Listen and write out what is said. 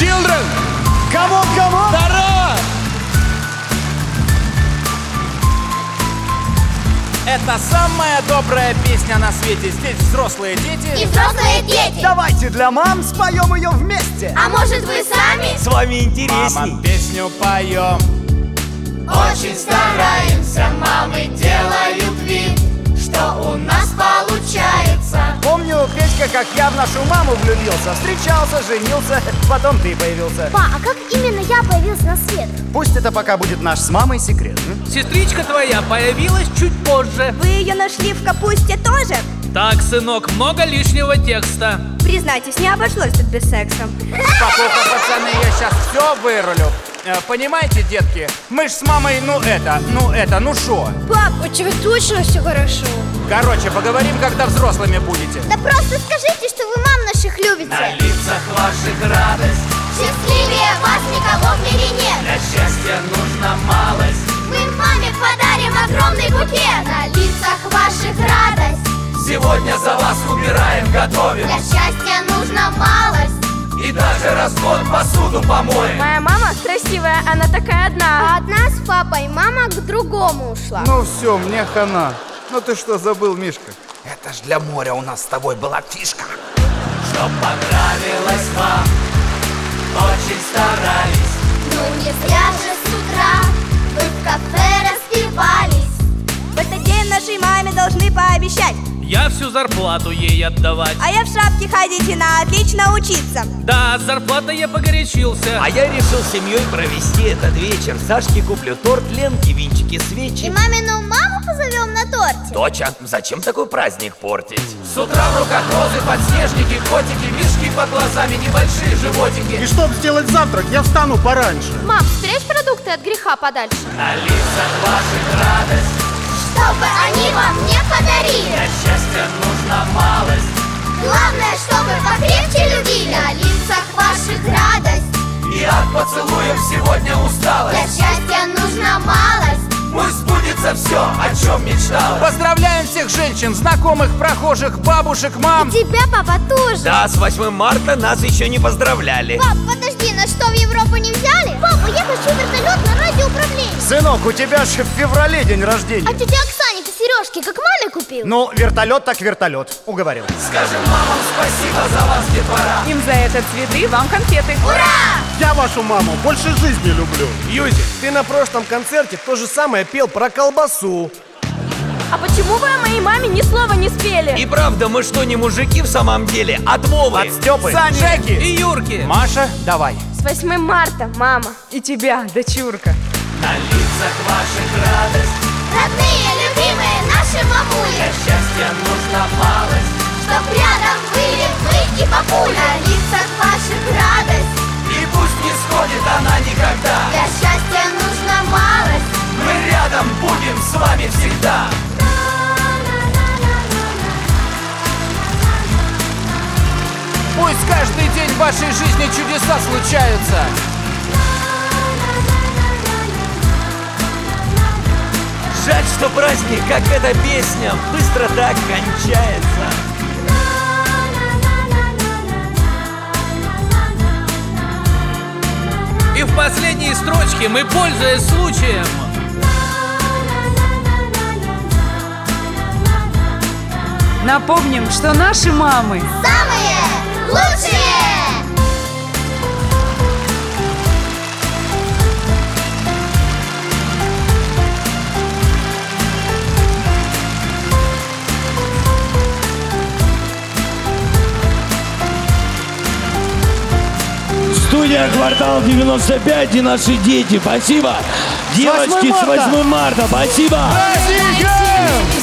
Children! Камон, камон! Здорово! Это самая добрая песня на свете. Здесь взрослые дети. И взрослые дети. Давайте для мам споем ее вместе. А может вы сами? С вами интересней. Мамам песню поем. Очень стараемся, мамы делают вид, что у нас получается. Помню, Петька, как я в нашу маму влюбился. Встречался, женился, потом ты появился. Па, а как именно я появился на свет? Пусть это пока будет наш с мамой секрет. Сестричка твоя появилась чуть позже. Вы ее нашли в капусте тоже? Так, сынок, много лишнего текста. Признайтесь, не обошлось тут без секса. Спокойно, пацаны, я сейчас все вырулю. Понимаете, детки, мы ж с мамой, ну шо? Пап, у тебя точно все хорошо? Короче, поговорим, когда взрослыми будете. Да просто скажите, что вы мам наших любите. На лицах ваших радость, Счастливее вас никого в мире нет. для счастья нужна малость. Мы маме подарим огромный букет. На лицах ваших радость. Сегодня за вас убираем, готовим. Для счастья нужна малость. И даже развод посуду помоем. Моя мама красивая, она такая одна. А от нас с папой мама к другому ушла. Ну все, мне хана. Ну ты что забыл, Мишка? Это ж для моря у нас с тобой была фишка. Чтоб понравилось вам, очень старались. Ну не зря же с утра вы в кафе распевались. В этот день нашей маме должны пообещать. Я всю зарплату ей отдавать. А я в шапке ходить и на отлично учиться. Да, с зарплатой я погорячился. А я решил с семьей провести этот вечер. Сашке куплю торт, Ленке винчики, свечи. И мамину маму позовем на торте. Доча, зачем такой праздник портить? С утра в руках розы, подснежники, котики, мишки под глазами, небольшие животики. И чтоб сделать завтрак, я встану пораньше. Мам, спрячь продукты от греха подальше. На лицах ваших радость, Чтобы они вам не для подарили. счастья нужна малость. Главное, чтобы покрепче любили. На лицах ваших радость. И от поцелуев сегодня Для усталость. счастья нужна малость. Пусть сбудется все, о чем мечталось. Поздравляем всех женщин, знакомых, прохожих, бабушек, мам. Тебя, папа, тоже. Да, с 8 марта нас еще не поздравляли. Пап, подожди, нас что, в Европу не взяли? Папа, я хочу вертолет на радиоуправлении. Сынок, у тебя же в феврале день рождения. А тетя Оксане-то сережки как маме купил? Ну, вертолет так вертолет, уговорил. Скажем мамам спасибо за вас, детвора. Им за это цветы, вам конфеты. Ура! Я вашу маму больше жизни люблю. Юзик, ты на прошлом концерте то же самое пел про колбасу. А почему вы о моей маме ни слова не спели? И правда, мы что, не мужики в самом деле? От Вовы, От Степы. Сани, Жеки И Юрки. Маша, давай. С 8 марта, мама. И тебя, дочурка. на лицах ваших радость. Родные, любимые наши Для мамули. счастья нужна малость. Чтоб рядом были вы и папуля. На лицах ваших радость. И пусть не сходит она никогда. Для счастья нужна малость. Мы рядом будем с вами всегда. Пусть каждый день в вашей жизни чудеса случаются. Жаль, что праздник, как эта песня, быстро так кончается. И в последней строчке мы, пользуясь случаем, Напомним, что наши мамы Самые лучшие! Студия «Квартал 95» и наши дети. Спасибо. Девочки, с 8 марта. Спасибо. Праздником!